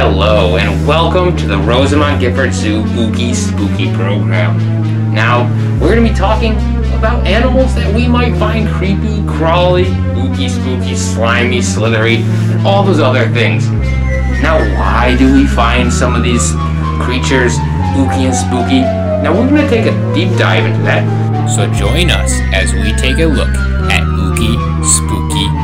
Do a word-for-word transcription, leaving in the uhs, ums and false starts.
Hello and welcome to the Rosamond Gifford Zoo Ooky Spooky program. Now, we're going to be talking about animals that we might find creepy, crawly, ooky, spooky, slimy, slithery, and all those other things. Now, why do we find some of these creatures ooky and spooky? Now, we're going to take a deep dive into that. So join us as we take a look at ooky, spooky,